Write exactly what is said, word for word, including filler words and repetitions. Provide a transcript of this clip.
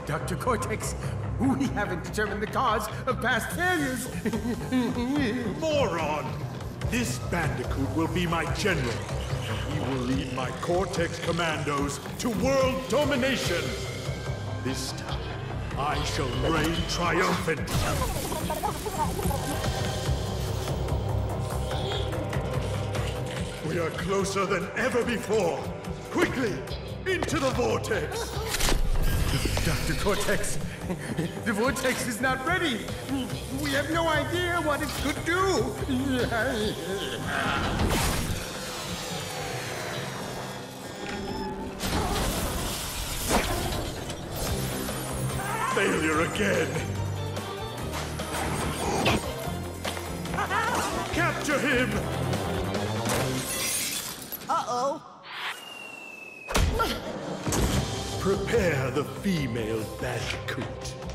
Doctor Cortex, we haven't determined the cause of past failures. Moron! This Bandicoot will be my general. He will lead my Cortex commandos to world domination. This time, I shall reign triumphant. We are closer than ever before. Quickly, into the vortex. Doctor Cortex, the vortex is not ready. We have no idea what it could do. Failure again. Capture him! Uh-oh. Prepare the female Bandicoot.